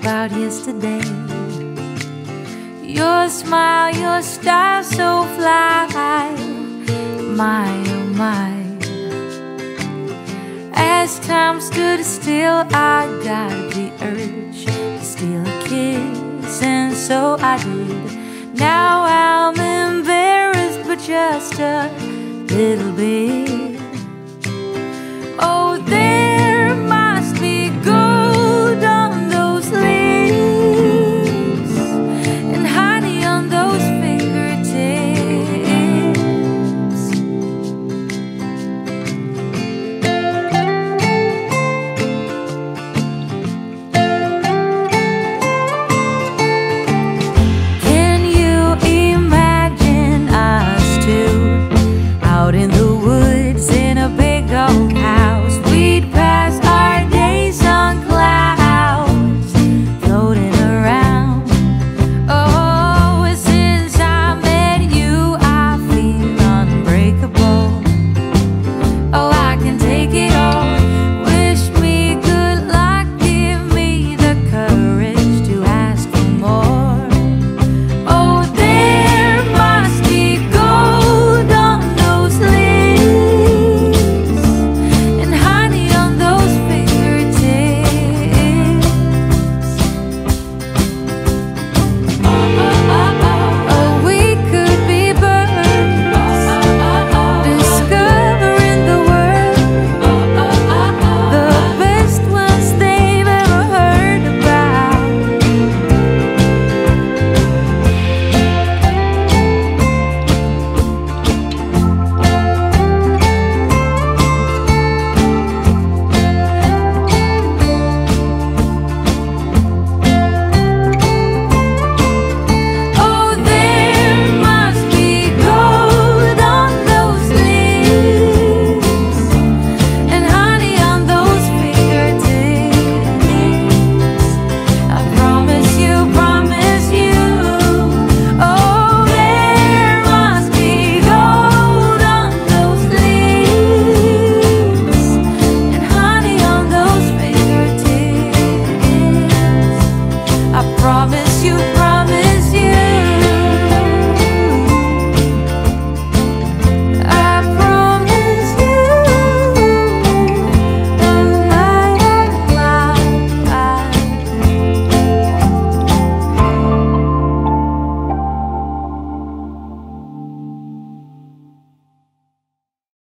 about yesterday. Your smile, your style so fly, my oh my. As time stood still, I got the urge to steal a kiss, and so I did. Now I'm embarrassed, but just a little bit.